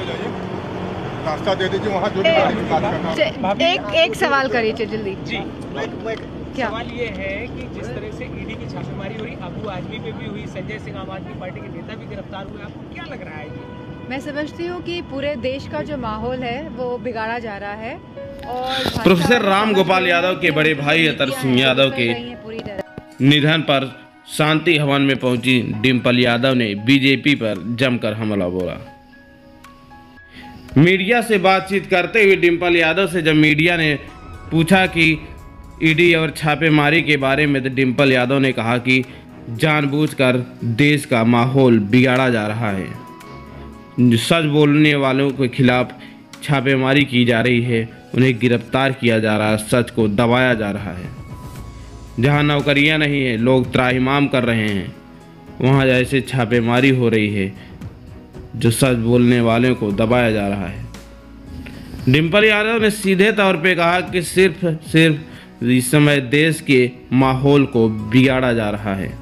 चले जाइए, रास्ता दे दीजिए, वहाँ जो भी गाड़ी की बात करना है। एक सवाल करिए जल्दी जी। क्या सवाल ये है कि जिस तरह से ईडी की छापेमारी हुई, अबू आजमी पे भी हुई, संजय सिंह आम आदमी पार्टी के नेता भी गिरफ्तार हुए, आपको क्या लग रहा है जी? मैं समझती हूँ कि पूरे देश का जो माहौल है वो बिगाड़ा जा रहा है और प्रोफेसर राम गोपाल यादव के बड़े भाई अतर सिंह यादव के निधन पर शांति हवन में पहुंची डिम्पल यादव ने बीजेपी पर जमकर हमला बोला। मीडिया से बातचीत करते हुए डिम्पल यादव से जब मीडिया ने पूछा कि ईडी और छापेमारी के बारे में, तो डिम्पल यादव ने कहा कि जानबूझकर देश का माहौल बिगाड़ा जा रहा है, सच बोलने वालों के खिलाफ छापेमारी की जा रही है, उन्हें गिरफ्तार किया जा रहा है, सच को दबाया जा रहा है। जहां नौकरियां नहीं है, लोग त्राहिमाम कर रहे हैं, वहां जैसे छापेमारी हो रही है, जो सच बोलने वालों को दबाया जा रहा है। डिम्पल यादव ने सीधे तौर पे कहा कि सिर्फ इस समय देश के माहौल को बिगाड़ा जा रहा है।